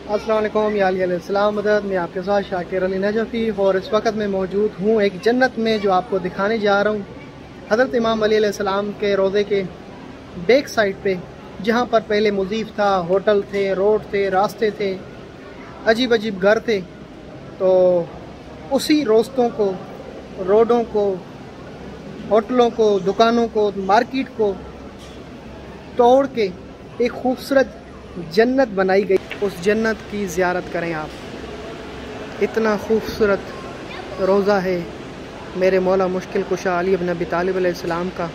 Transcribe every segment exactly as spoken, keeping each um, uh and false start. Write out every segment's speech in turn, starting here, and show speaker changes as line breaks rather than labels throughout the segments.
अस्सलाम वालेकुम या अलैहिस्सलाम मदद। मैं आपके साथ शाकिर अली नजफ़ी और इस वक्त मैं मौजूद हूँ एक जन्नत में जो आपको दिखाने जा रहा हूँ। हज़रत इमाम अली अलैहिस्सलाम के रोज़े के बैक साइड पे, जहाँ पर पहले मुज़ीफ़ था, होटल थे, रोड थे, रास्ते थे, अजीब अजीब घर थे, तो उसी रास्तों को, रोडों को, होटलों को, दुकानों को, मार्केट को तोड़ के एक खूबसूरत जन्नत बनाई गई। उस जन्नत की ज़ियारत करें आप। इतना खूबसूरत रोज़ा है मेरे मौला मुश्किल कुशा अली इब्न अबी तालिब अलैहिस्सलाम का।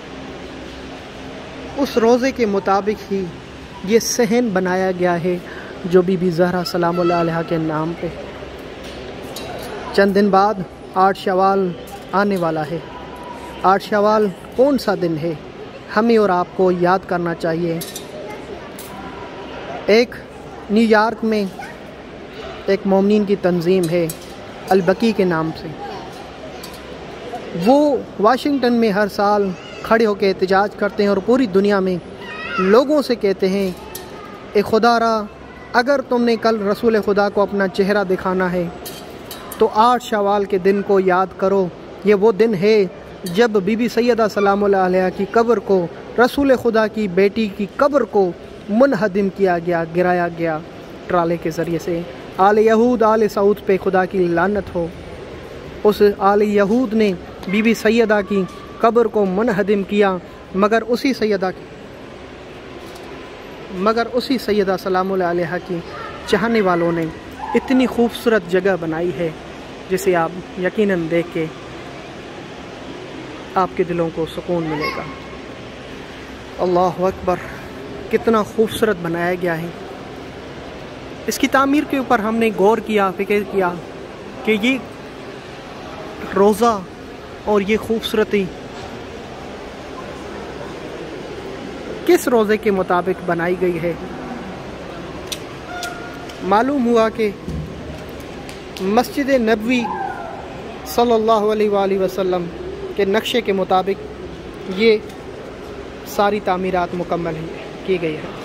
उस रोज़े के मुताबिक ही ये सहन बनाया गया है जो बीबी ज़हरा सलामुल्लाह अलैहा के नाम पे। चंद दिन बाद आठ शवाल आने वाला है। आठ शवाल कौन सा दिन है, हमें और आपको याद करना चाहिए। एक न्यूयॉर्क में एक मोमिनीन की तंजीम है अल-बकी के नाम से। वो वाशिंगटन में हर साल खड़े होकर एहतजाज करते हैं और पूरी दुनिया में लोगों से कहते हैं, ए खुदारा, अगर तुमने कल रसूल खुदा को अपना चेहरा दिखाना है तो आठ शवाल के दिन को याद करो। ये वो दिन है जब बीबी सैयदा सलामुल्लाह अलैहा की कब्र को, रसूल खुदा की बेटी की कब्र को मुनहदिम किया गया, गिराया गया ट्राले के ज़रिए से। आले यहूद आले सऊद पे खुदा की लानत हो। उस आले यहूद ने बीबी सैयदा की कब्र को मुनहदिम किया, मगर उसी सैयदा की मगर उसी सैयदा सलामुल्लाह अलैहा की चाहने वालों ने इतनी खूबसूरत जगह बनाई है जिसे आप यकीनन देख के आपके दिलों को सुकून मिलेगा। अल्लाह अकबर, कितना खूबसूरत बनाया गया है। इसकी तामीर के ऊपर हमने गौर किया, फिक्र किया कि ये रोज़ा और ये खूबसूरती किस रोज़े के मुताबिक बनाई गई है। मालूम हुआ कि मस्जिद नबवी सल्लल्लाहु अलैहि वसल्लम के नक्शे के मुताबिक ये सारी तामीरात मुकम्मल है की गई है।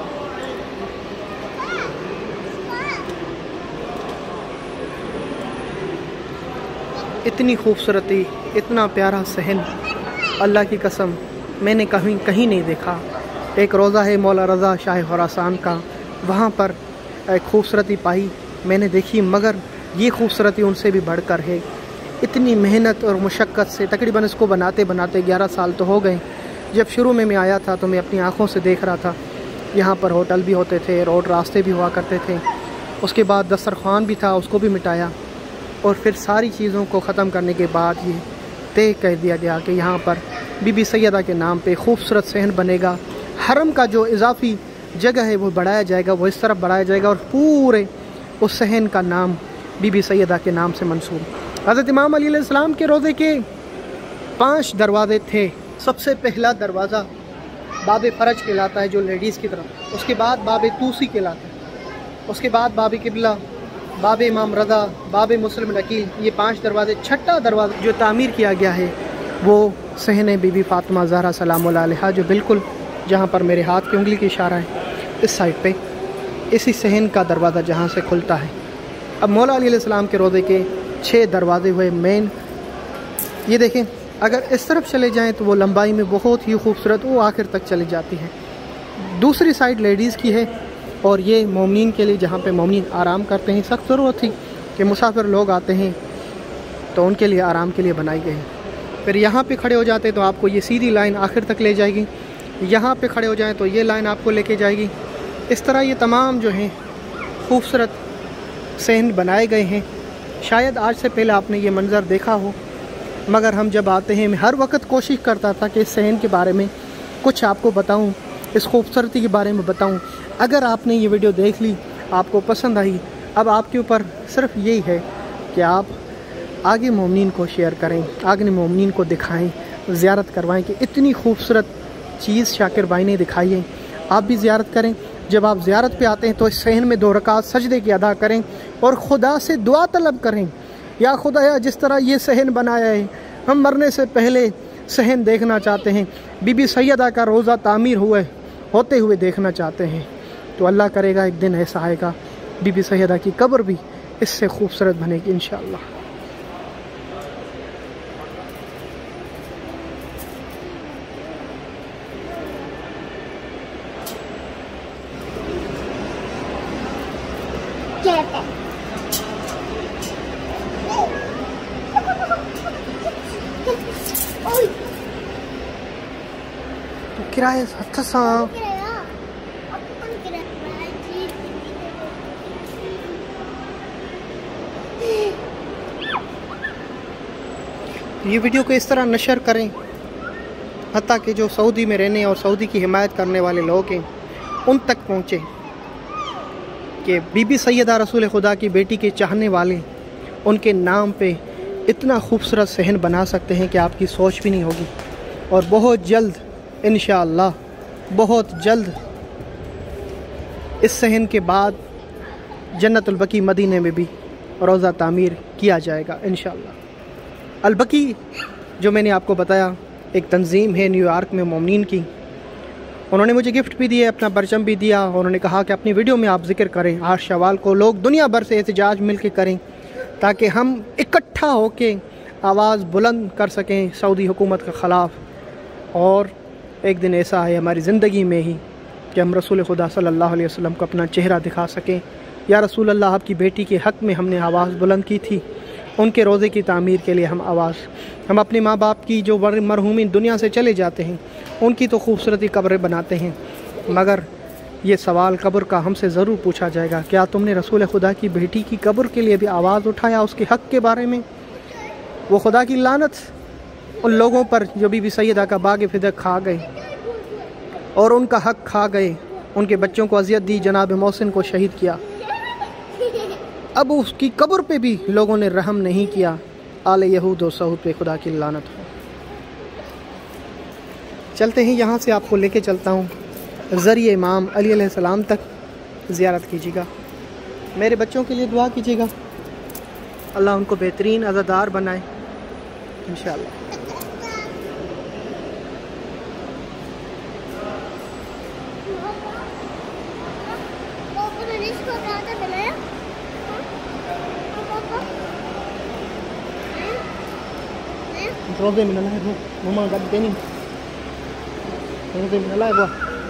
इतनी खूबसूरती, इतना प्यारा सहन, अल्लाह की कसम मैंने कहीं कहीं नहीं देखा। एक रोज़ा है मौला रज़ा शाह खुरासान का, वहाँ पर एक खूबसूरती पाई मैंने देखी, मगर ये खूबसूरती उनसे भी बढ़कर है। इतनी मेहनत और मुशक्क़त से तकरीबन इसको बनाते बनाते ग्यारह साल तो हो गए। जब शुरू में मैं आया था तो मैं अपनी आँखों से देख रहा था, यहाँ पर होटल भी होते थे, रोड रास्ते भी हुआ करते थे। उसके बाद दस्तरखान भी था, उसको भी मिटाया, और फिर सारी चीज़ों को ख़त्म करने के बाद ये तय कर दिया गया कि यहाँ पर बीबी सैयदा के नाम पे खूबसूरत सहन बनेगा। हरम का जो इजाफी जगह है वो बढ़ाया जाएगा, वो इस तरफ बढ़ाया जाएगा, और पूरे उस सहन का नाम बीबी सैयदा के नाम से मंसूब। हज़रत इमाम अली अलैहिस्सलाम के रोज़े के पाँच दरवाज़े थे। सबसे पहला दरवाज़ा बाब फ़रज कहलाता है, जो लेडीज़ की तरफ। उसके बाद बाब तूसी कहलाता है। उसके बाद बाब किबला, बाब इमाम रज़ा, बाब मुस्लिम नकील, ये पांच दरवाज़े। छठा दरवाज़ा जो तामीर किया गया है वो सहन बीबी फ़ातिमा ज़हरा सलामुल्लाह अलैहा, जो बिल्कुल जहाँ पर मेरे हाथ की उंगली की इशारा है इस साइड पे, इसी सहन का दरवाज़ा जहाँ से खुलता है। अब मौला अली अलैहिस्सलाम के रोज़े के छः दरवाजे हुए मेन। ये देखें, अगर इस तरफ चले जाएं तो वो लंबाई में बहुत ही खूबसूरत वो आखिर तक चली जाती है। दूसरी साइड लेडीज़ की है, और ये मोमिनीन के लिए, जहाँ पे मोमिनीन आराम करते हैं। सख्त ज़रूरत थी कि मुसाफिर लोग आते हैं तो उनके लिए आराम के लिए बनाई गई। फिर यहाँ पे खड़े हो जाते तो आपको ये सीधी लाइन आखिर तक ले जाएगी। यहाँ पे खड़े हो जाएं तो ये लाइन आपको लेके जाएगी। इस तरह ये तमाम जो हैं खूबसूरत सहन बनाए गए हैं। शायद आज से पहले आपने ये मंज़र देखा हो, मगर हम जब आते हैं, मैं हर वक्त कोशिश करता था कि इस सहन के बारे में कुछ आपको बताऊं, इस खूबसूरती के बारे में बताऊं। अगर आपने ये वीडियो देख ली, आपको पसंद आई, अब आपके ऊपर सिर्फ यही है कि आप आगे मोमिनीन को शेयर करें, आगे मोमिनीन को दिखाएं, ज़ियारत करवाएं कि इतनी खूबसूरत चीज़ शाकिर भाई ने दिखाई है। आप भी ज़ियारत करें। जब आप ज़ियारत पे आते हैं तो इस सहन में दो रकात सजदे की अदा करें और खुदा से दुआ तलब करें, या खुदाया जिस तरह ये सहन बनाया है, हम मरने से पहले सहन देखना चाहते हैं, बीबी सैयदा का रोज़ा तामीर हुए होते हुए देखना चाहते हैं। तो अल्लाह करेगा एक दिन ऐसा आएगा बीबी सैयदा की कब्र भी इससे खूबसूरत बनेगी इंशाअल्लाह। तो किराए हथ सां ये वीडियो को इस तरह नशर करें हत्ता कि जो सऊदी में रहने और सऊदी की हिमायत करने वाले लोग हैं उन तक पहुँचे कि बीबी सैयदा रसूल खुदा की बेटी के चाहने वाले उनके नाम पे इतना खूबसूरत सहन बना सकते हैं कि आपकी सोच भी नहीं होगी। और बहुत जल्द इंशाअल्लाह, बहुत जल्द इस सहन के बाद जन्नतुल बकी मदीने में भी रोज़ा तामीर किया जाएगा इंशाअल्लाह। अल बकी जो मैंने आपको बताया एक तंजीम है न्यूयॉर्क में मोमिनीन की, उन्होंने मुझे गिफ्ट भी दिया, अपना परचम भी दिया। उन्होंने कहा कि अपनी वीडियो में आप जिक्र करें आठ शवाल को, लोग दुनिया भर से एहतजाज मिल के करें ताकि हम इकट्ठा होके आवाज़ बुलंद कर सकें सऊदी हुकूमत के ख़िलाफ़। और एक दिन ऐसा है हमारी ज़िंदगी में ही कि हम रसूल खुदा सल्लल्लाहु अलैहि वसल्लम को अपना चेहरा दिखा सकें। या रसूल अल्लाह, आपकी बेटी के हक़ में हमने आवाज़ बुलंद की थी, उनके रोज़े की तामीर के लिए हम आवाज़, हम अपने माँ बाप की जो मरहूमीन दुनिया से चले जाते हैं उनकी तो खूबसूरती कब्रें बनाते हैं, मगर ये सवाल कब्र का हमसे ज़रूर पूछा जाएगा, क्या तुमने रसूल खुदा की बेटी की कब्र के लिए भी आवाज़ उठाया उसके हक़ के बारे में? वो खुदा की लानत उन लोगों पर जो बीबी सैयदा का बाग फिदक खा गए और उनका हक़ खा गए, उनके बच्चों को अजियत दी, जनाब मोहसिन को शहीद किया। अब उसकी कब्र पे भी लोगों ने रहम नहीं किया। आले यहूद और सऊद पे खुदा की लानत हो। चलते हैं यहाँ से, आपको लेके चलता हूँ ज़रिए इमाम अली अलैहिस्सलाम तक, ज़ियारत कीजिएगा। मेरे बच्चों के लिए दुआ कीजिएगा, अल्लाह उनको बेहतरीन अज़ादार बनाए इंशाअल्लाह। रोज़े में नलाए वो मम्मा गद्दे नहीं रोज़े में नलाए वो।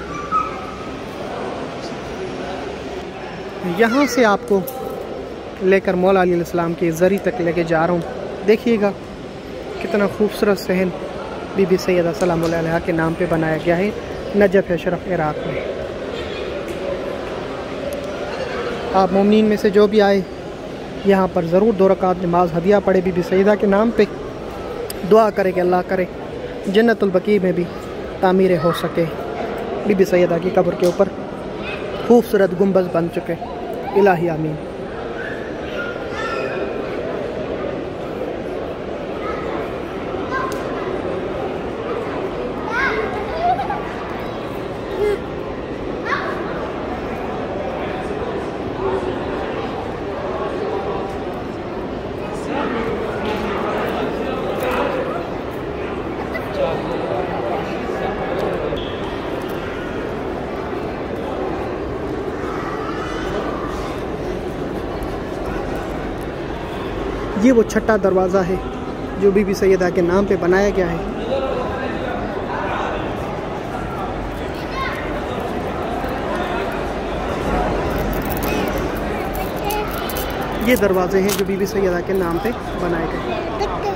यहाँ से आपको लेकर मौला अली अलैहिस्सलाम के ज़री तक लेके जा रहा हूँ। देखिएगा कितना खूबसूरत सहन बीबी सैयदा सलाम अलैहा के नाम पे बनाया गया है नजफ़ अशरफ इराक़ में। आप मोमिनीन में से जो भी आए यहाँ पर ज़रूर दो रकात नमाज हदिया पढ़े, बीबी सैयदा के नाम पे दुआ करे कि अल्लाह करे जन्नतुल बकी में भी तामीर हो सके। बीबी सैयदा की कब्र के ऊपर खूबसूरत गुंबद बन चुके, इलाही आमीन। ये वो छठा दरवाज़ा है जो बीबी सैयदा के नाम पे बनाया गया है। ये दरवाजे हैं जो बीबी सैयदा के नाम पे बनाए गए हैं।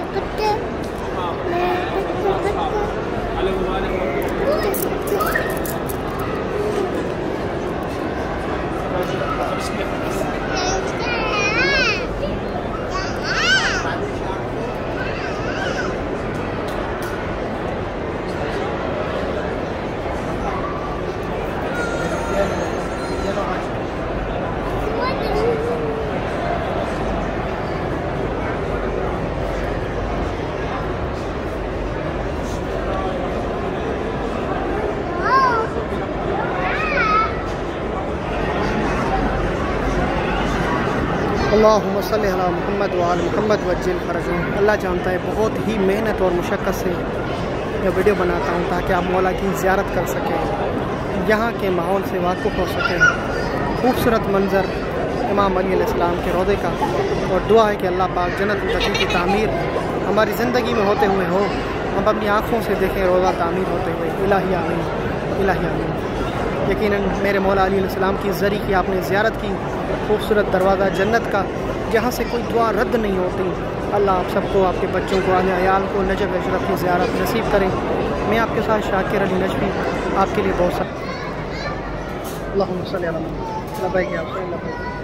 अल्लाहुम्मा सल्ली अला मुहम्मद व आले मुहम्मद वज्जिल फरजहूम। अल्लाह जानता है बहुत ही मेहनत और मुशक्क़त से यह वीडियो बनाता हूँ ताकि आप मौला की ज़ियारत कर सकें, यहाँ के माहौल से वाकिफ़ हो सकें। खूबसूरत मंज़र इमाम अली अलैहिस्सलाम के रोज़े का, और दुआ है कि अल्लाह पाक जन्नत बकी की तामीर हमारी ज़िंदगी में होते हुए हो, हम अपनी आँखों से देखें रोज़ा तामीर होते हुए। इलाही आमीन, इलाही आमीन। यकीनन मेरे मौला अली अलैहिस्सलाम की ज़री की आपने ज़ियारत की, खूबसूरत दरवाज़ा जन्नत का, जहाँ से कोई दुआ रद्द नहीं होती। अल्लाह आप सबको, आपके बच्चों को, अहले अयाल को नजफ़ अशरफ की ज़ियारत नसीब करें। मैं आपके साथ शाकिर अली नजफ़ी आपके लिए बहुत सा। अल्लाहुम्मा सल्ली अला मुहम्मद।